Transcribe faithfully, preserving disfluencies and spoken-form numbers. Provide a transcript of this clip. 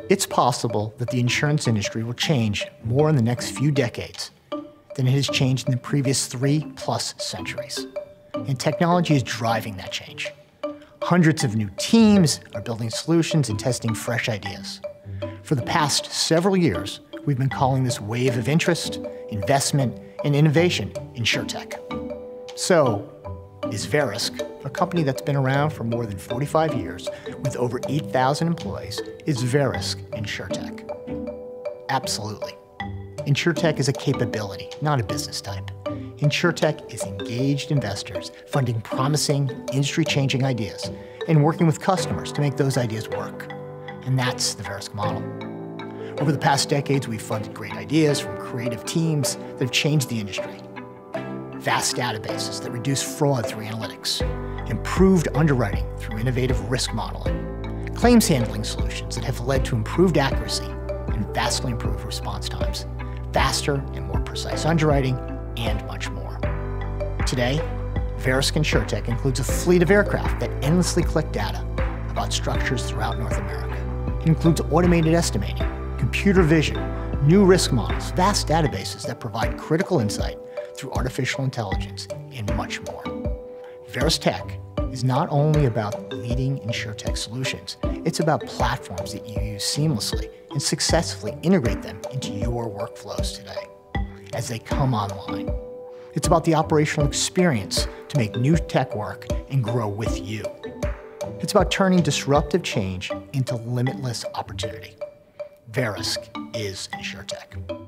It's possible that the insurance industry will change more in the next few decades than it has changed in the previous three plus centuries. And technology is driving that change. Hundreds of new teams are building solutions and testing fresh ideas. For the past several years, we've been calling this wave of interest, investment, and innovation InsurTech. So, is Verisk, a company that's been around for more than forty-five years with over eight thousand employees, is Verisk InsurTech? Absolutely. InsurTech is a capability, not a business type. InsurTech is engaged investors funding promising, industry-changing ideas and working with customers to make those ideas work. And that's the Verisk model. Over the past decades, we've funded great ideas from creative teams that have changed the industry. Vast databases that reduce fraud through analytics, improved underwriting through innovative risk modeling, claims handling solutions that have led to improved accuracy and vastly improved response times, faster and more precise underwriting, and much more. Today, Verisk InsurTech includes a fleet of aircraft that endlessly collect data about structures throughout North America. It includes automated estimating, computer vision, new risk models, vast databases that provide critical insight through artificial intelligence, and much more. Verisk Tech is not only about leading InsurTech solutions, it's about platforms that you use seamlessly and successfully integrate them into your workflows today as they come online. It's about the operational experience to make new tech work and grow with you. It's about turning disruptive change into limitless opportunity. Verisk is InsurTech.